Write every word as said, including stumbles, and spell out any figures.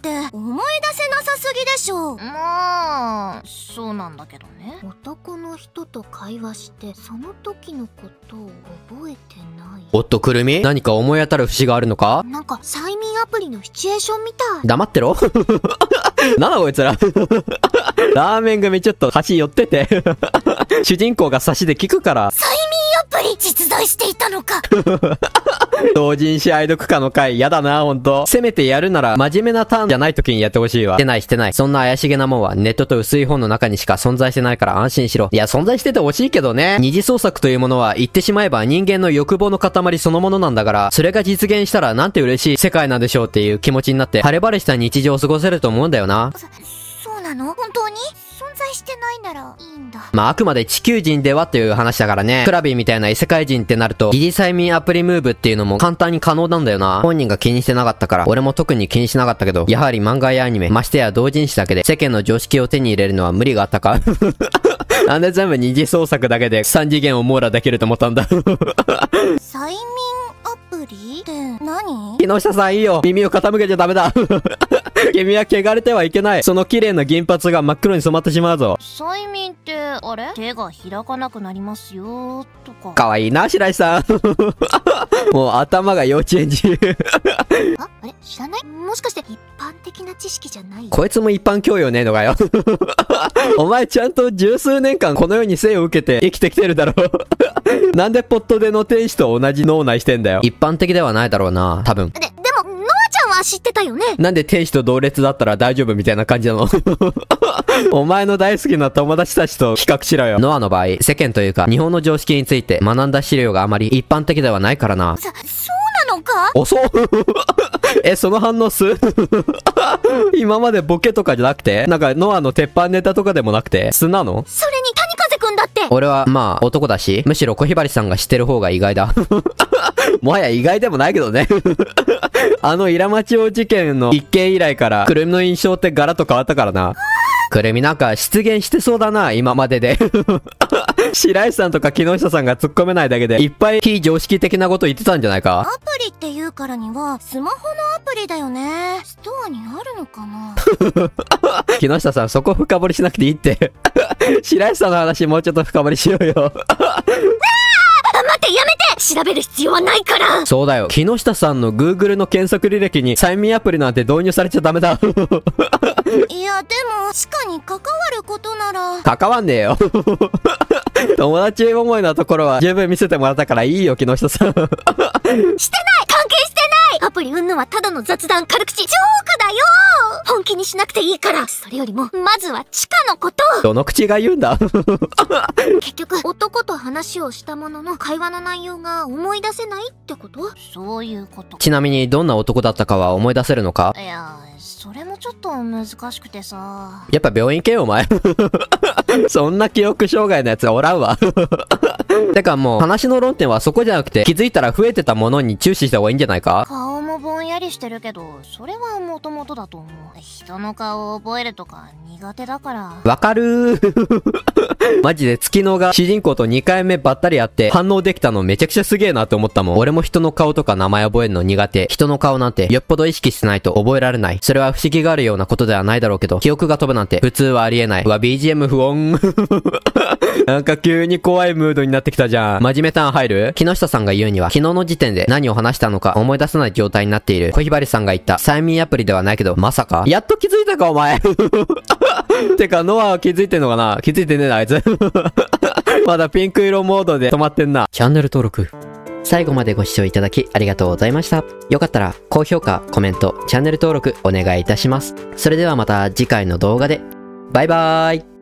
って思い出せなさすぎでしょ。 まあそうなんだけどね。 男の人と会話してその時のことを覚えてない。 おっとくるみ、何か思い当たる節があるのか？ なんか催眠アプリのシチュエーションみたい。 黙ってろなんだこいつらラーメン組ちょっと橋寄ってて主人公が差しで聞くから催眠アプリ実在していたのか同人誌愛読家の回やだなほんと。せめてやるなら真面目なターンじゃない時にやってほしいわ。してないしてない。そんな怪しげなもんはネットと薄い本の中にしか存在してないから安心しろ。いや存在しててほしいけどね。二次創作というものは言ってしまえば人間の欲望の塊そのものなんだから、それが実現したらなんて嬉しい世界なんでしょうっていう気持ちになって晴れ晴れした日常を過ごせると思うんだよな。 そ、そうなの？本当に？存在してないならいいんだ。 まああくまで地球人ではっていう話だからね。クラビーみたいな異世界人ってなると疑似催眠アプリムーブっていうのも簡単に可能なんだよな。本人が気にしてなかったから俺も特に気にしなかったけど、やはり漫画やアニメ、ましてや同人誌だけで世間の常識を手に入れるのは無理があったかなんで全部二次創作だけで三次元を網羅できると思ったんだ催眠アプリって何？ 木下さんいいよ、耳を傾けちゃダメだ君は汚れてはいけない。その綺麗な銀髪が真っ黒に染まってしまうぞ。 催眠ってあれ？手が開かなくなりますよとか。 かわいいな白石さんもう頭が幼稚園児あ、あれ知らない？もしかして一般的な知識じゃない？ こいつも一般教養ねえのかよお前ちゃんと十数年間この世に生を受けて生きてきてるだろなんでポットでの天使と同じ脳内してんだよ。一般的ではないだろうな多分。 で、でもノアちゃんは知ってたよね。 なんで天使と同列だったら大丈夫みたいな感じなのお前の大好きな友達たちと比較しろよ。ノアの場合世間というか日本の常識について学んだ資料があまり一般的ではないからな。 そ、そうなのか？ 遅っえ、その反応す今までボケとかじゃなくて、なんかノアの鉄板ネタとかでもなくて素なの？ それに谷風くんだって。 俺はまあ男だし、むしろ小ひばりさんが知ってる方が意外だもはや意外でもないけどねあのイラマチオ事件の一件以来からくるみの印象ってガラッと変わったからな。くるみなんか出現してそうだな今までで白石さんとか木下さんが突っ込めないだけでいっぱい非常識的なこと言ってたんじゃないか。 アプリって言うからにはスマホのアプリだよね。ストアにあるのかな木下さんそこ深掘りしなくていいって白石さんの話もうちょっと深掘りしようよ待ってやめて、調べる必要はないから。 そうだよ、木下さんの Google の検索履歴に催眠アプリなんて導入されちゃダメだいやでも地下に関わることなら。 関わんねえよ友達思いのところは十分見せてもらったからいいよ木下さんしてない、 関係してない。アプリうんぬんはただの雑談軽口ジョークだよ。本気にしなくていいから。それよりもまずは地下のこと。 どの口が言うんだ結局男と話をしたものの会話の内容が思い出せないってこと？ そういうこと。 ちなみにどんな男だったかは思い出せるのか？ いやそれもちょっと難しくてさ。 やっぱ病院行けよお前そんな記憶障害のやつおらんわてかもう話の論点はそこじゃなくて、気づいたら増えてたものに注視した方がいいんじゃないか？ 顔もぼんやりしてるけどそれはもともとだと思う。人の顔を覚えるとか苦手だから。 わかるーマジで月野が主人公とにかいめばったり会って反応できたのめちゃくちゃすげえなって思ったもん。俺も人の顔とか名前覚えるの苦手。人の顔なんてよっぽど意識してないと覚えられない。それは不思議があるようなことではないだろうけど、記憶が飛ぶなんて普通はありえない。うわ ビージーエム 不穏なんか急に怖いムードになってきたじゃん。真面目ターン入る？木下さんが言うには昨日の時点で何を話したのか思い出せない状態になっている。小ひばりさんが言った催眠アプリではないけど、まさかやっと気づいたかお前てかノアは気づいてんのかな？気づいてねえなあいつまだピンク色モードで止まってんな。チャンネル登録最後までご視聴いただきありがとうございました。よかったら高評価、コメント、チャンネル登録お願いいたします。それではまた次回の動画で。バイバーイ。